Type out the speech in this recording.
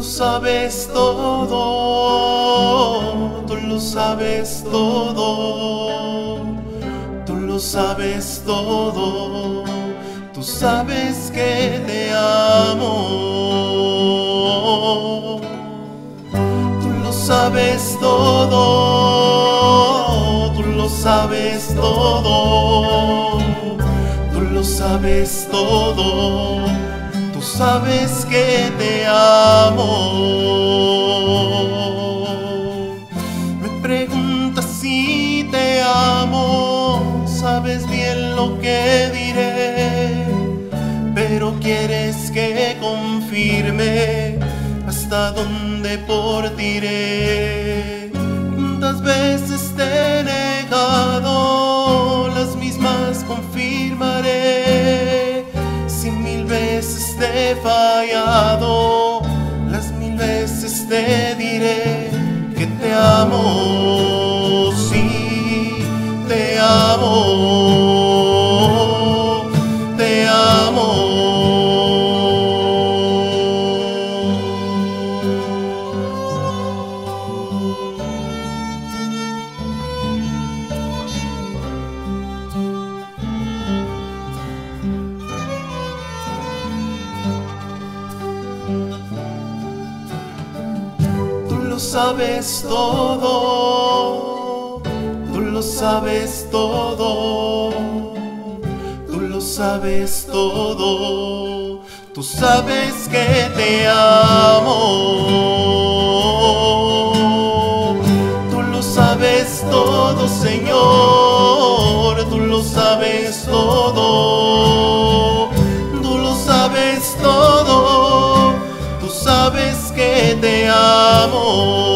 sabes todo, tú lo sabes todo, tú lo sabes todo, tú sabes que te amo. Tú lo sabes todo, tú lo sabes todo, tú lo sabes todo, tú sabes que te amo. Me preguntas si te amo, sabes bien lo que diré, pero quieres que confirme hasta dónde por ti iré. ¿Cuántas veces te he negado? Las mismas confirmaré. Si 1000 veces te he fallado, las 1000 veces te diré que te amo. Sí, te amo, te amo. Tú lo sabes todo, tú lo sabes todo, tú lo sabes todo, tú sabes que te amo. Tú lo sabes todo, Señor, tú lo sabes todo, tú lo sabes todo, tú sabes que te amo.